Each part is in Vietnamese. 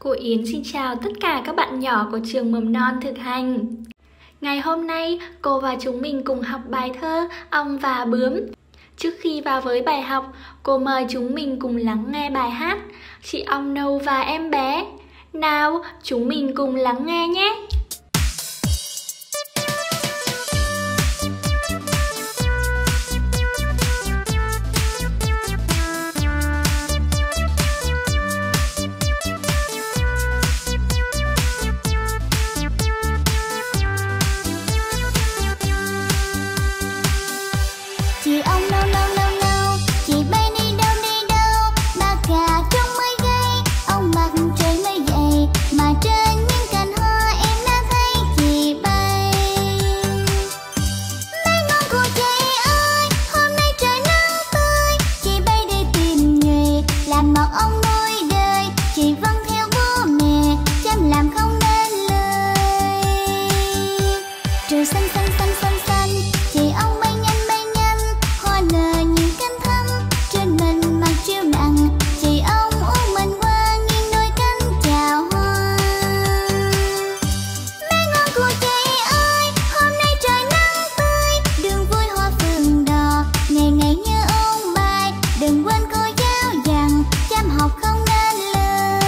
Cô Yến xin chào tất cả các bạn nhỏ của trường mầm non thực hành. Ngày hôm nay, cô và chúng mình cùng học bài thơ Ong và Bướm. Trước khi vào với bài học, cô mời chúng mình cùng lắng nghe bài hát Chị Ong Nâu và Em Bé. Nào, chúng mình cùng lắng nghe nhé! Chị ong nâu nâu nâu nâu, chị bay đi đâu, ba cà trong mây gây, ong mặt trời mây dày, mà trên những cành hoa em đã thấy chị bay. Bé ngon của chị ơi, hôm nay trời nắng tươi, chị bay đi tìm nghề, làm mật ong nuôi đời, chị vâng theo bố mẹ, chăm làm không nên lời. Trời xanh xanh xanh xanh xanh, chị ong bay nở những cánh thắm trên mình mặt chiều nặng, chị ong uốn mình qua nghiêng đôi cánh chào hoa. Bé ngon của chị ơi, hôm nay trời nắng tươi, đường vui hoa phượng đỏ, ngày ngày nhớ ôn bài, đừng quên cô giáo dặn, chăm học không nên lời.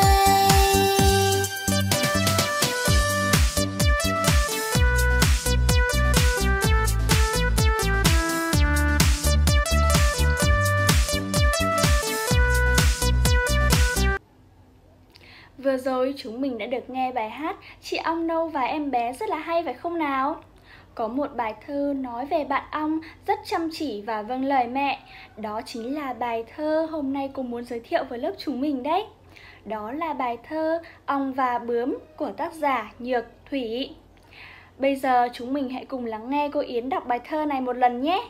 Vừa rồi chúng mình đã được nghe bài hát Chị Ong Nâu và Em Bé rất là hay phải không nào? Có một bài thơ nói về bạn ong rất chăm chỉ và vâng lời mẹ. Đó chính là bài thơ hôm nay cô muốn giới thiệu với lớp chúng mình đấy. Đó là bài thơ Ong và Bướm của tác giả Nhược Thủy. Bây giờ chúng mình hãy cùng lắng nghe cô Yến đọc bài thơ này một lần nhé.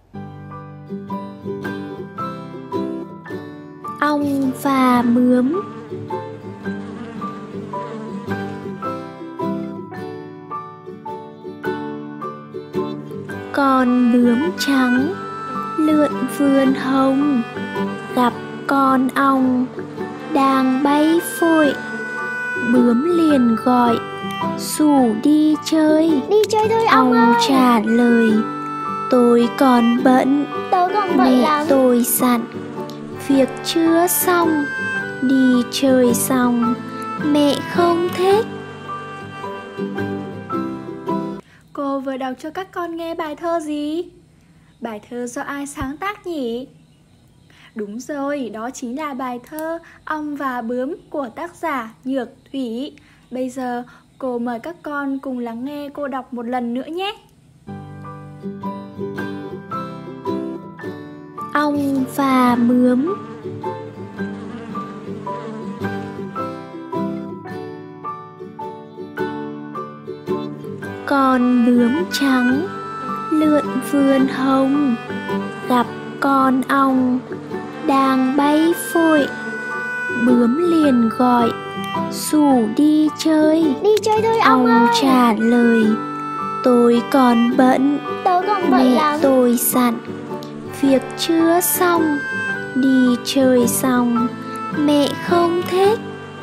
Ong và Bướm. Con bướm trắng lượn vườn hồng, gặp con ong đang bay vội, bướm liền gọi rủ đi chơi. Đi chơi thôi ong ơi. Trả lời tôi còn bận, mẹ tôi dặn việc chưa xong, đi chơi xong mẹ không thích. Cô vừa đọc cho các con nghe bài thơ gì? Bài thơ do ai sáng tác nhỉ? Đúng rồi, đó chính là bài thơ Ong và Bướm của tác giả Nhược Thủy. Bây giờ cô mời các con cùng lắng nghe cô đọc một lần nữa nhé. Ong và Bướm. Con bướm trắng lượn vườn hồng, gặp con ong đang bay vội, bướm liền gọi rủ đi chơi. Đi chơi thôi ong ơi. Trả lời tôi còn bận, mẹ tôi dặn việc chưa xong, đi chơi xong mẹ không thích.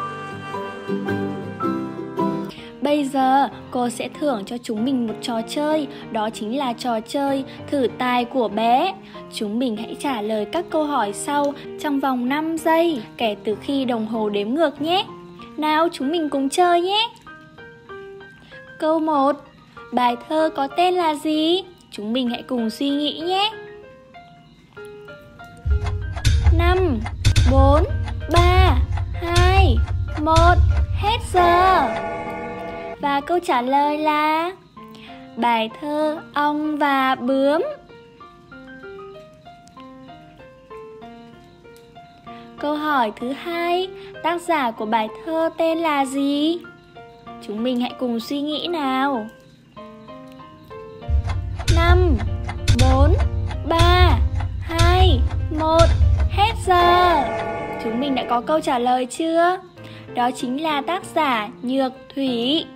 Bây giờ cô sẽ thưởng cho chúng mình một trò chơi, đó chính là trò chơi thử tài của bé. Chúng mình hãy trả lời các câu hỏi sau trong vòng 5 giây kể từ khi đồng hồ đếm ngược nhé. Nào chúng mình cùng chơi nhé. Câu 1. Bài thơ có tên là gì? Chúng mình hãy cùng suy nghĩ nhé. 5, 4, 3, 2, 1, hết giờ. Và câu trả lời là bài thơ Ong và Bướm. Câu hỏi thứ 2, tác giả của bài thơ tên là gì? Chúng mình hãy cùng suy nghĩ nào. 5, 4, 3, 2, 1, hết giờ. Chúng mình đã có câu trả lời chưa? Đó chính là tác giả Nhược Thủy.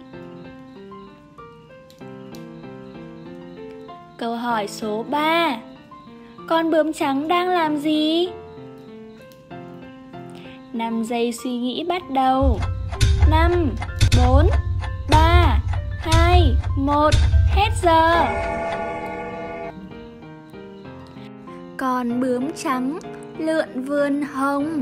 Câu hỏi số 3. Con bướm trắng đang làm gì? 5 giây suy nghĩ bắt đầu. 5, 4, 3, 2, 1, hết giờ. Con bướm trắng lượn vườn hồng.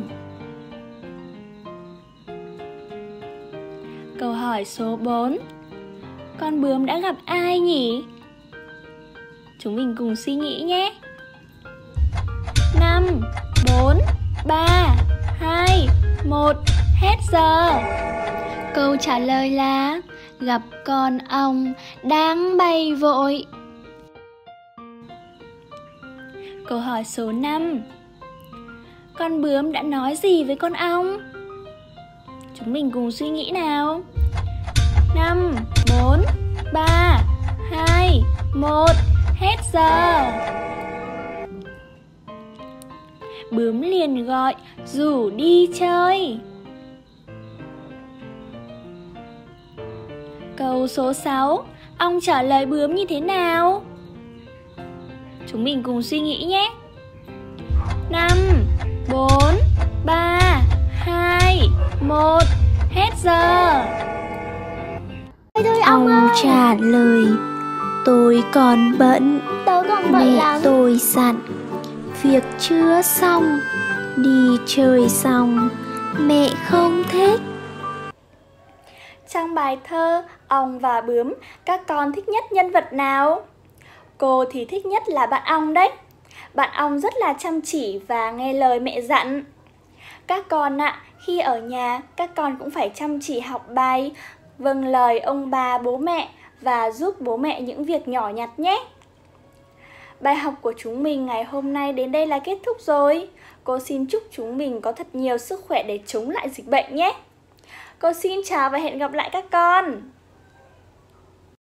Câu hỏi số 4. Con bướm đã gặp ai nhỉ? Chúng mình cùng suy nghĩ nhé. 5, 4, 3, 2, 1, hết giờ. Câu trả lời là gặp con ong đang bay vội. Câu hỏi số 5. Con bướm đã nói gì với con ong? Chúng mình cùng suy nghĩ nào. 5, 4, 3, 2, 1, hết giờ. Bướm liền gọi rủ đi chơi. Câu số 6. Ong trả lời bướm như thế nào? Chúng mình cùng suy nghĩ nhé. 5, 4, 3, 2, 1, hết giờ. Ong trả lời tôi còn bận, mẹ tôi dặn việc chưa xong, đi chơi xong mẹ không thích. Trong bài thơ Ong và Bướm, các con thích nhất nhân vật nào? Cô thì thích nhất là bạn ong đấy. Bạn ong rất là chăm chỉ và nghe lời mẹ dặn. Các con ạ, khi ở nhà, các con cũng phải chăm chỉ học bài, vâng lời ông bà bố mẹ và giúp bố mẹ những việc nhỏ nhặt nhé. Bài học của chúng mình ngày hôm nay đến đây là kết thúc rồi. Cô xin chúc chúng mình có thật nhiều sức khỏe để chống lại dịch bệnh nhé. Cô xin chào và hẹn gặp lại các con.